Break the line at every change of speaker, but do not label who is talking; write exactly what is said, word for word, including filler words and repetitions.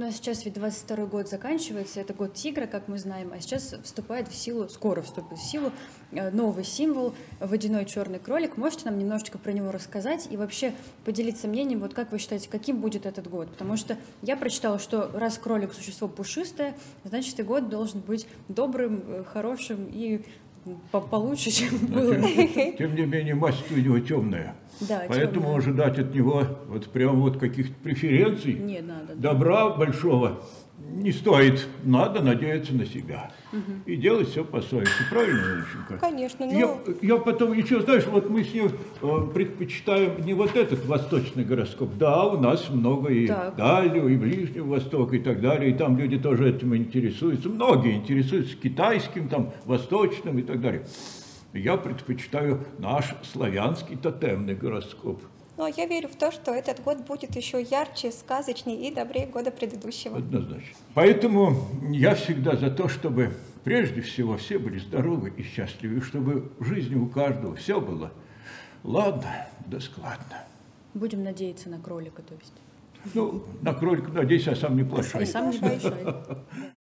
нас сейчас ведь двадцать второй год заканчивается, это год тигра, как мы знаем, а сейчас вступает в силу, скоро вступит в силу новый символ — водяной черный кролик. Можете нам немножечко про него рассказать и вообще поделиться мнением, вот как вы считаете, каким будет этот год? Потому что я прочитала, что раз кролик — существо пушистое, значит и год должен быть добрым, хорошим и получше, чем было.
Тем, тем не менее, масть у него темная.
Да,
поэтому
темная.
ожидать от него вот прям вот каких-то преференций,
не надо,
добра большого не стоит. Надо надеяться на себя. Угу. И делать все по совести. Правильно, Леночка?
Конечно. Но...
Я, я потом еще, знаешь, вот мы с ней э, предпочитаем не вот этот восточный гороскоп. Да, у нас много и так. Дальнего, и Ближнего Востока, и так далее. И там люди тоже этим интересуются. Многие интересуются китайским, там, восточным и так далее. Я предпочитаю наш славянский тотемный гороскоп.
Но я верю в то, что этот год будет еще ярче, сказочнее и добрее года предыдущего.
Однозначно. Поэтому я всегда за то, чтобы прежде всего все были здоровы и счастливы, и чтобы в жизни у каждого все было ладно да складно.
Будем надеяться на кролика, то есть.
Ну, на кролика надеюсь, а сам не плашай.
И сам не плашай.